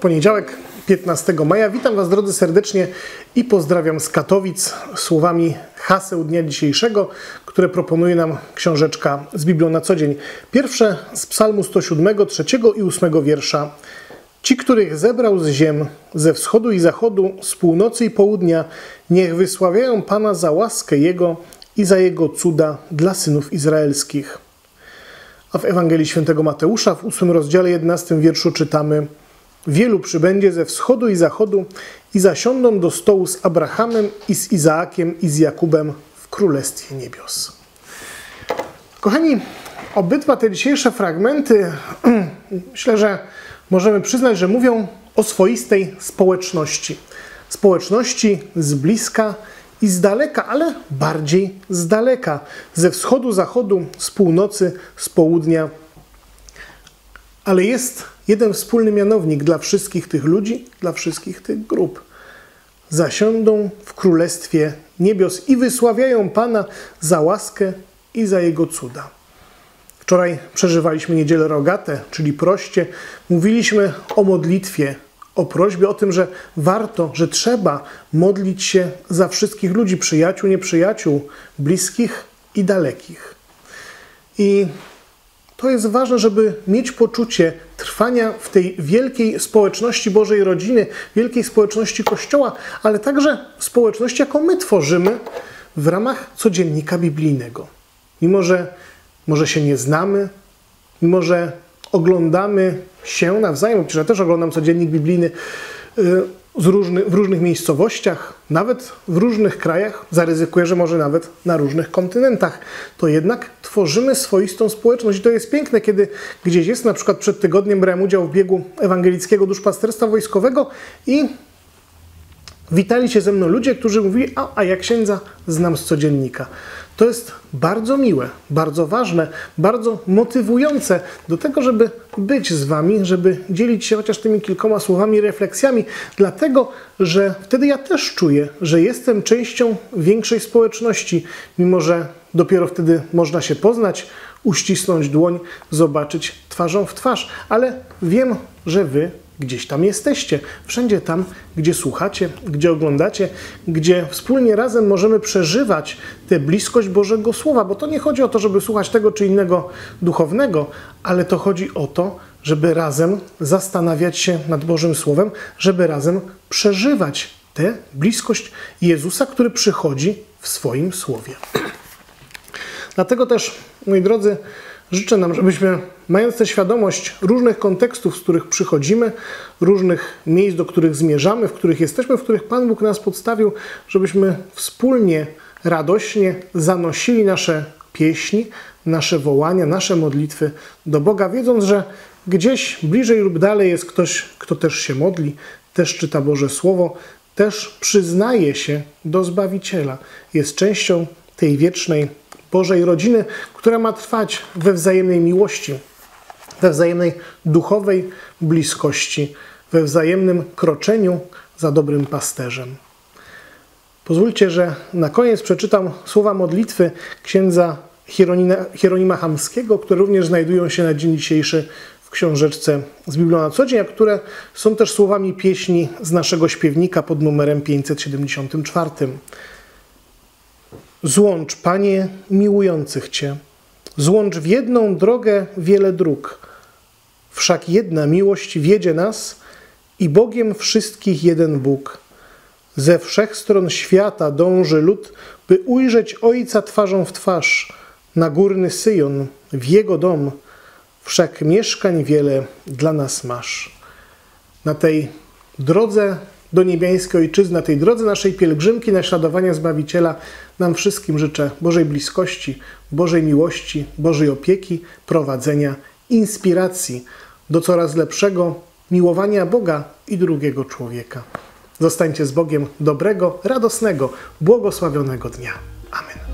poniedziałek, 15 maja. Witam Was, drodzy, serdecznie i pozdrawiam z Katowic słowami haseł dnia dzisiejszego, które proponuje nam książeczka z Biblią na co dzień. Pierwsze z Psalmu 107, 3 i 8 wiersza. Ci, których zebrał z ziem, ze wschodu i zachodu, z północy i południa, niech wysławiają Pana za łaskę Jego i za Jego cuda dla synów izraelskich. A w Ewangelii Świętego Mateusza w 8 rozdziale 11 wierszu czytamy: Wielu przybędzie ze wschodu i zachodu i zasiądą do stołu z Abrahamem i z Izaakiem i z Jakubem w Królestwie Niebios. Kochani, obydwa te dzisiejsze fragmenty myślę, że możemy przyznać, że mówią o swoistej społeczności. Społeczności z bliska i z daleka, ale bardziej z daleka. Ze wschodu, zachodu, z północy, z południa. Ale jest jeden wspólny mianownik dla wszystkich tych ludzi, dla wszystkich tych grup. Zasiądą w Królestwie Niebios i wysławiają Pana za łaskę i za Jego cuda. Wczoraj przeżywaliśmy Niedzielę Rogatę, czyli proście. Mówiliśmy o modlitwie, o prośbie, o tym, że warto, że trzeba modlić się za wszystkich ludzi, przyjaciół, nieprzyjaciół, bliskich i dalekich. I to jest ważne, żeby mieć poczucie trwania w tej wielkiej społeczności Bożej rodziny, wielkiej społeczności Kościoła, ale także społeczności, jaką my tworzymy w ramach codziennika biblijnego. Mimo że może się nie znamy, mimo że oglądamy się nawzajem, przecież ja też oglądam codziennik biblijny w różnych miejscowościach, nawet w różnych krajach, zaryzykuję, że może nawet na różnych kontynentach, to jednak tworzymy swoistą społeczność. I to jest piękne, kiedy gdzieś jest, na przykład przed tygodniem brałem udział w biegu ewangelickiego duszpasterstwa wojskowego i witali się ze mną ludzie, którzy mówili: a ja księdza znam z codziennika. To jest bardzo miłe, bardzo ważne, bardzo motywujące do tego, żeby być z Wami, żeby dzielić się chociaż tymi kilkoma słowami, refleksjami, dlatego, że wtedy ja też czuję, że jestem częścią większej społeczności, mimo że dopiero wtedy można się poznać, uścisnąć dłoń, zobaczyć twarzą w twarz, ale wiem, że Wy gdzieś tam jesteście, wszędzie tam, gdzie słuchacie, gdzie oglądacie, gdzie wspólnie razem możemy przeżywać tę bliskość Bożego Słowa, bo to nie chodzi o to, żeby słuchać tego czy innego duchownego, ale to chodzi o to, żeby razem zastanawiać się nad Bożym Słowem, żeby razem przeżywać tę bliskość Jezusa, który przychodzi w swoim Słowie. Dlatego też, moi drodzy, życzę nam, żebyśmy, mając tę świadomość różnych kontekstów, z których przychodzimy, różnych miejsc, do których zmierzamy, w których jesteśmy, w których Pan Bóg nas podstawił, żebyśmy wspólnie, radośnie zanosili nasze pieśni, nasze wołania, nasze modlitwy do Boga, wiedząc, że gdzieś bliżej lub dalej jest ktoś, kto też się modli, też czyta Boże Słowo, też przyznaje się do Zbawiciela. Jest częścią tej wiecznej Bożej rodziny, która ma trwać we wzajemnej miłości, we wzajemnej duchowej bliskości, we wzajemnym kroczeniu za dobrym pasterzem. Pozwólcie, że na koniec przeczytam słowa modlitwy księdza Hieronima Chamskiego, które również znajdują się na dzień dzisiejszy w książeczce z Biblią na co dzień, a które są też słowami pieśni z naszego śpiewnika pod numerem 574. Złącz, Panie, miłujących Cię, złącz w jedną drogę wiele dróg. Wszak jedna miłość wiedzie nas i Bogiem wszystkich jeden Bóg. Ze wszech stron świata dąży lud, by ujrzeć Ojca twarzą w twarz, na górny Syjon, w Jego dom. Wszak mieszkań wiele dla nas masz. Na tej drodze do niebiańskiej Ojczyzny, na tej drodze naszej pielgrzymki naśladowania Zbawiciela nam wszystkim życzę Bożej bliskości, Bożej miłości, Bożej opieki, prowadzenia, inspiracji do coraz lepszego miłowania Boga i drugiego człowieka. Zostańcie z Bogiem dobrego, radosnego, błogosławionego dnia. Amen.